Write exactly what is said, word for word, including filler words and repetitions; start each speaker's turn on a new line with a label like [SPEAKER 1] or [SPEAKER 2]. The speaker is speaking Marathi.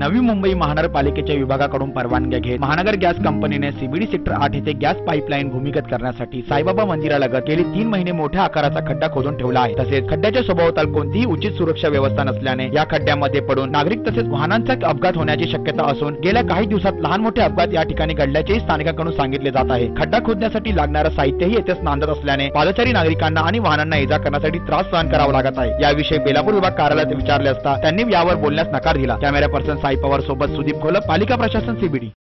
[SPEAKER 1] नवी मुंबई महानगरपालिकेच्या विभागाकडून परवानग्या घेत महानगर गॅस कंपनीने सीबीडी सेक्टर आठ येथे गॅस पाईपलाईन भूमिगत करण्यासाठी साईबाबा मंदिरालगत गेली तीन महिने मोठ्या आकाराचा खड्डा खोदून ठेवला आहे। तसेच खड्ड्याच्या सभोवताल कोणतीही उचित सुरक्षा व्यवस्था नसल्याने या खड्ड्यामध्ये पडून नागरिक तसेच वाहनांचा अपघात होण्याची शक्यता असून गेल्या काही दिवसात लहान मोठे अपघात या ठिकाणी घडल्याचे स्थानिकांकडून सांगितले जात आहे। खड्डा खोदण्यासाठी लागणारे साहित्यही येथेच नांदत असल्याने पादचारी नागरिकांना आणि वाहनांना इजा करण्यासाठी त्रास सहन करावा लागत आहे। याविषयी बेलापूर विभाग कार्यालयात विचारले असता त्यांनी यावर बोलण्यास नकार दिला। कॅमेरा पर्सन साई पवार सोबत सुदीप खोलप, पालिका प्रशासन सीबीडी।